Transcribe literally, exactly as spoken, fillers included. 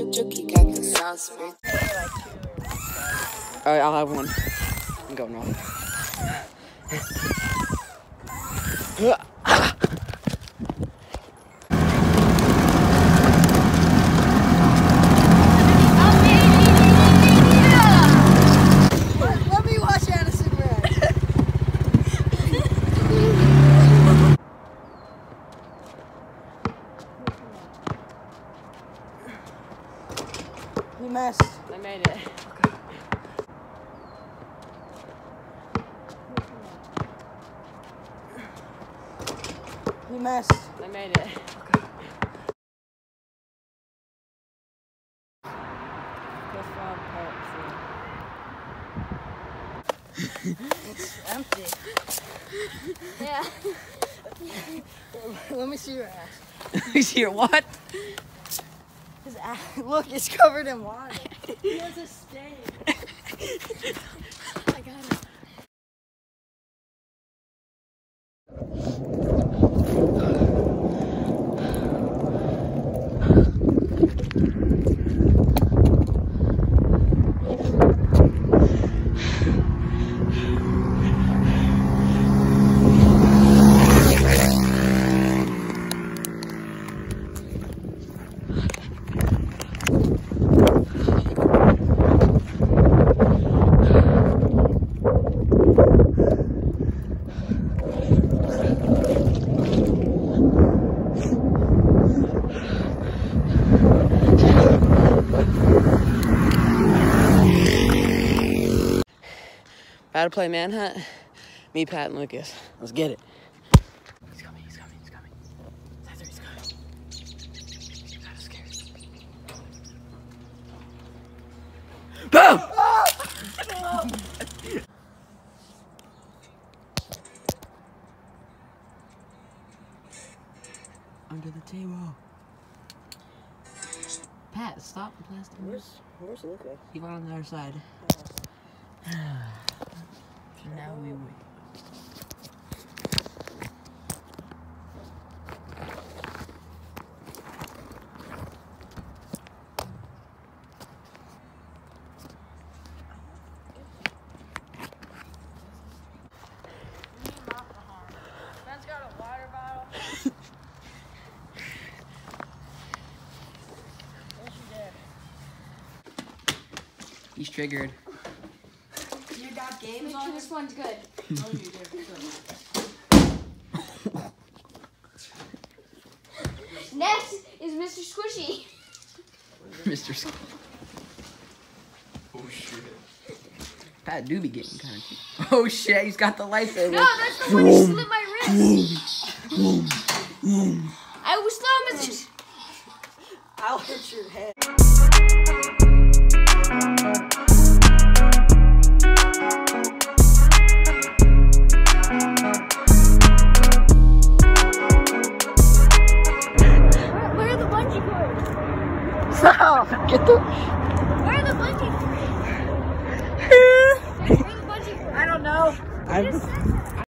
Alright, I'll have one. I'm going off. Let me watch Addison Red. You missed. I made it. You missed. I made it. It's empty. Yeah. Let me see your ass. Let me see your what? His ass. Look, it's covered in water. He has a stain. I got it. How to play manhunt? Me, Pat, and Lucas. Let's get it. He's coming, he's coming, he's coming. That's he's coming. I'm scared. Boom! Under the table. Pat, stop the plastic. Where's, where's Lucas? He went on the other side. Now we wait. Ben's got a water bottle. Where's your dad? He's triggered. You got games Make on sure this one's good. Next is Mister Squishy. Mister Squishy. Oh shit. Pat do be getting kind of cute. Oh shit, he's got the lightsaber. No, that's the one who slit my wrist. I was slow, Mister I'll hit your head. Where are the bungee cords? Stop! Get the. Where are the bungee cords? Where are the bungee cords? I don't know. What is that?